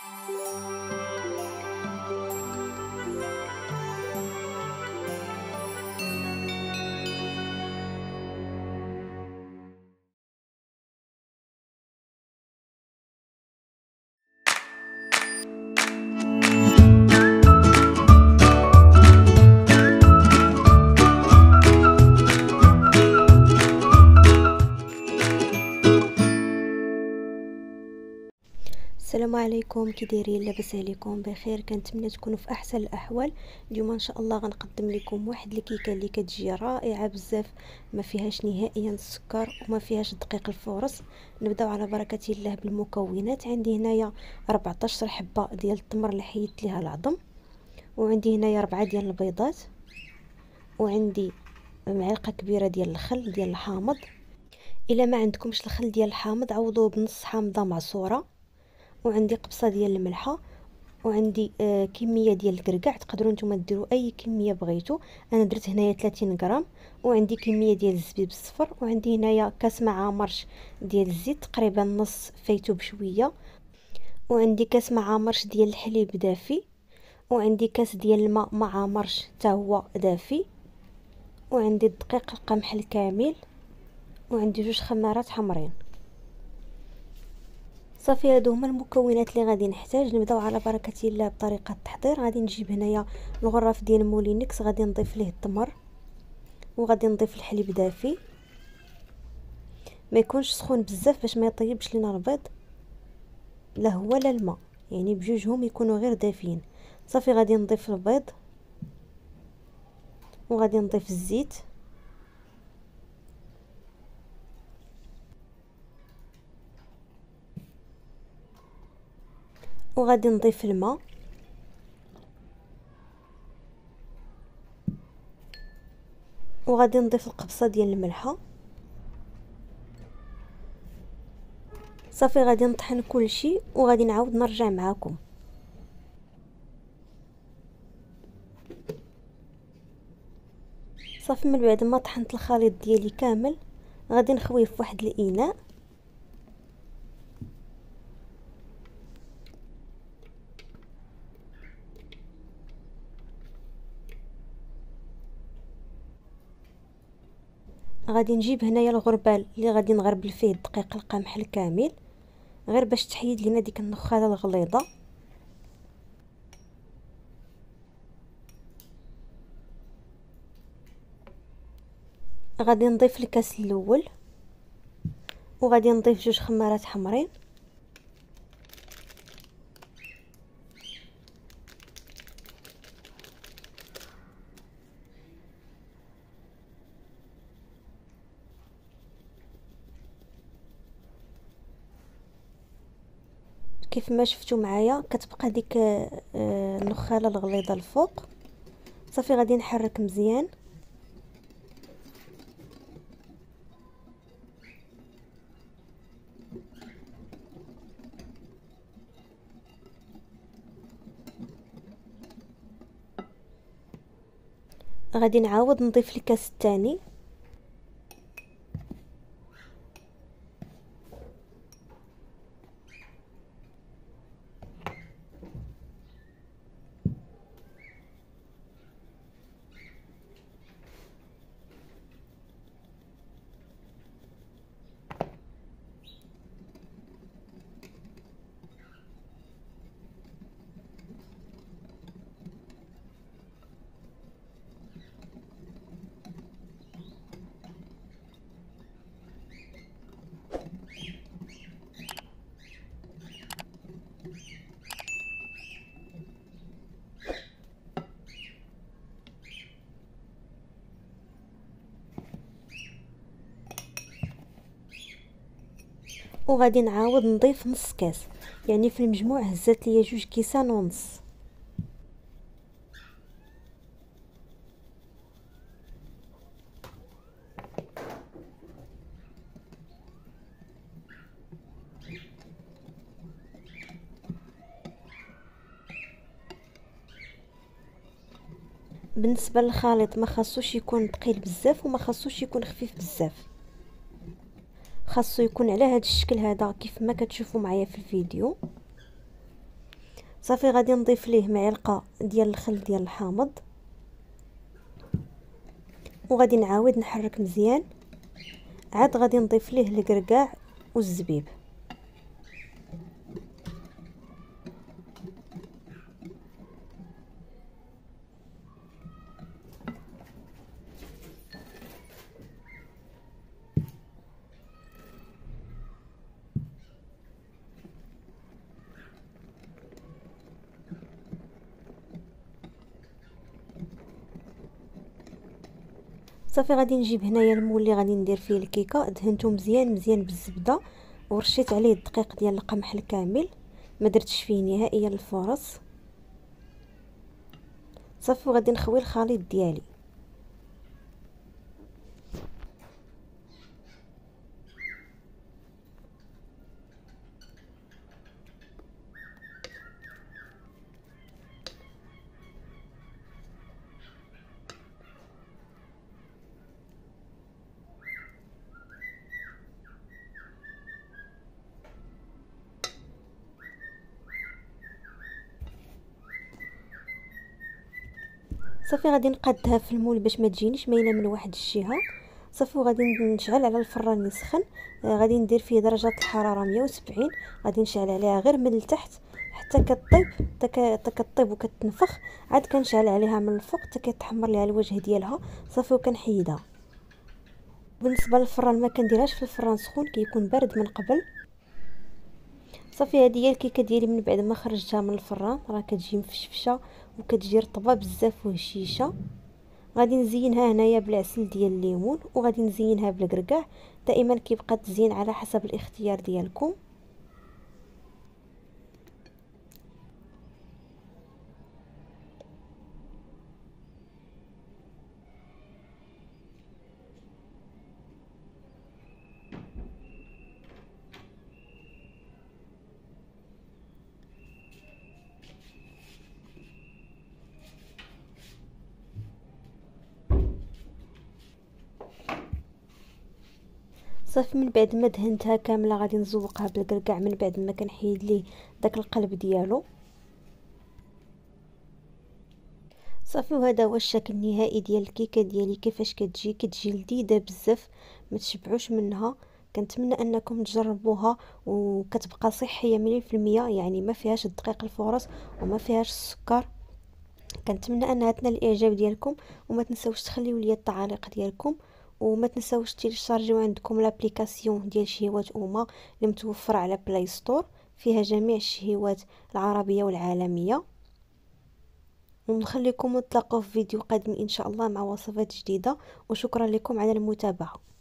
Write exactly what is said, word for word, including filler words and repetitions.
السلام عليكم، كي دايرين؟ لاباس عليكم؟ بخير؟ كنتمنى تكونوا في احسن الاحوال. اليوم ان شاء الله غنقدم لكم واحد الكيكه اللي كتجي رائعه بزاف، ما فيهاش نهائيا السكر وما فيهاش دقيق الفورص. نبداو على بركه الله بالمكونات. عندي هنايا أربعطاش حبه ديال التمر اللي حيدت ليها العظم، وعندي هنايا ربعة ديال البيضات، وعندي معلقه كبيره ديال الخل ديال الحامض. الا ما عندكمش الخل ديال الحامض عوضوه بنص حامضه معصوره، وعندي قبصه ديال الملحه، وعندي آه كميه ديال الكركاع. تقدروا نتوما ديروا اي كميه بغيتو، انا درت هنايا ثلاثين غرام. وعندي كميه ديال الزبيب الصفر، وعندي هنايا كاس معامرش ديال الزيت تقريبا نص فايتو بشويه، وعندي كاس معامرش ديال الحليب دافي، وعندي كاس ديال الماء معامرش حتى هو دافي، وعندي الدقيق القمح الكامل، وعندي جوج خمارات حمرين. صافي، هادو هما المكونات اللي غادي نحتاج. نبداو على بركه الله بطريقه التحضير. غادي نجيب هنايا الغراف ديال مولينكس، غادي نضيف ليه التمر، وغادي نضيف الحليب دافي، ما يكونش سخون بزاف باش ما يطيبش لينا البيض، لا هو لا الماء، يعني بجوجهم يكونوا غير دافيين. صافي، غادي نضيف البيض، وغادي نضيف الزيت، وغادي نضيف الماء، وغادي نضيف القبصه ديال الملحه. صافي، غادي نطحن كل شيء وغادي نعاود نرجع معاكم. صافي، من بعد ما طحنت الخليط ديالي كامل غادي نخويه في واحد الاناء، غادي نجيب هنايا الغربال اللي غادي نغربل فيه دقيق القمح الكامل، غير باش تحيد لينا ديك النخاله الغليظه. غادي نضيف الكاس الاول، وغادي نضيف جوج خمارات حمرين، كيف ما شفتوا معايا كتبقى ديك النخاله الغليظه الفوق. صافي، غادي نحرك مزيان. غادي نعاود نضيف الكاس الثاني، وغادي نعاود نضيف نص كاس، يعني في المجموع هزات ليا جوج كيسان ونص. بالنسبه للخليط ما خاصوش يكون ثقيل بزاف وما خاصوش يكون خفيف بزاف، خاصو يكون على هذا الشكل هذا كيف ما كتشوفوا معايا في الفيديو. صافي غادي نضيف ليه معلقه ديال الخل ديال الحامض، وغادي نعاود نحرك مزيان. عاد غادي نضيف ليه الكركاع والزبيب. صافي غادي نجيب هنايا المول اللي غادي ندير فيه الكيكه، دهنته مزيان مزيان بالزبده، ورشيت عليه الدقيق ديال القمح الكامل، ما درتش فيه نهائيا الفرص. صافي غادي نخوي الخليط ديالي. صافي غادي نقادها في المول باش ما تجينيش مايله من واحد الجهه. صافي وغادي نشعل على الفران يسخن. آه غادي ندير فيه درجه الحراره مية وسبعين، غادي نشعل عليها غير من التحت حتى كطيب، حتى كطيب وكتنفخ. عاد كنشعل عليها من الفوق حتى كيتحمر ليها الوجه ديالها. صافي وكنحيدها. بالنسبه للفران ما كنديرهاش في الفران سخون، كيكون بارد من قبل. صافي هذه هي الكيكه ديالي من بعد ما خرجتها من الفران، راه كتجي مفشفشه وكتجي رطبه بزاف وهشيشه. غادي نزينها هنايا بالعسل ديال الليمون، وغادي نزينها بالكركاع. دائما كيبقى التزيين على حسب الاختيار ديالكم. صافي من بعد ما دهنتها كامله غادي نزوقها بالكركاع من بعد ما كنحيد ليه داك القلب ديالو. صافي وهذا هو الشكل النهائي ديال الكيكه ديالي. كيفاش كتجي كتجي لذيذه بزاف، ما تشبعوش منها. كنتمنى انكم تجربوها وكتبقى صحيه مية في المية، يعني ما فيهاش الدقيق الفورص وما فيهاش السكر. كنتمنى انها تنال الاعجاب ديالكم، وما تنساوش تخليو لي التعاليق ديالكم، وما تنساوش تيليشارجيو عندكم لابليكاسيون ديال شهيوات اوما اللي متوفره على بلاي ستور، فيها جميع الشهيوات العربيه والعالميه. ونخليكم نتلاقاو في فيديو قادم ان شاء الله مع وصفات جديده، وشكرا لكم على المتابعه.